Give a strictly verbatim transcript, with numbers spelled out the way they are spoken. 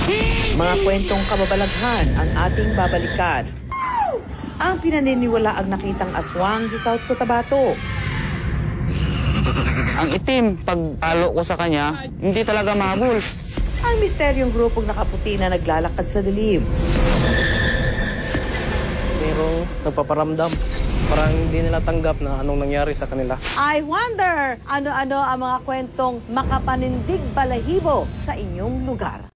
Mga kwentong kababalaghan ang ating babalikan. Ang pinaniniwala ang nakitang aswang sa South Cotabato. Ang itim, pag palo ko sa kanya, hindi talaga mahabol. Ang misteryong grupong nakaputi na naglalakad sa dilim. Merong nagpaparamdam. Parang hindi nila tanggap na anong nangyari sa kanila. I wonder, ano-ano ang mga kwentong makapanindig balahibo sa inyong lugar.